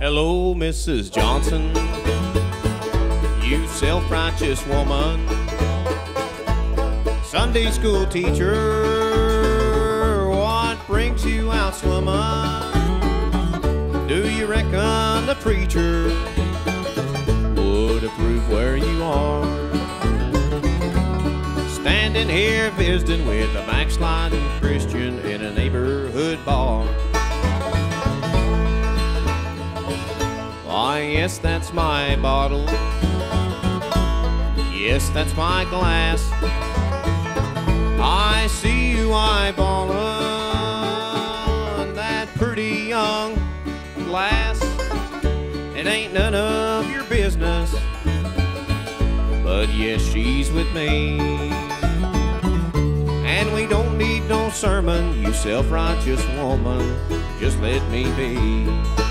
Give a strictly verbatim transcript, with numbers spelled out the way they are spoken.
Hello, Missus Johnson, you self-righteous woman, Sunday school teacher, what brings you out swimming? Do you reckon the preacher would approve where you are? Standing here visiting with a backsliding Christian in a neighborhood bar. Why, yes, that's my bottle. Yes, that's my glass. I see you eyeballing that pretty young lass. It ain't none of your business, but yes, she's with me. And we don't need no sermon, you self-righteous woman, just let me be.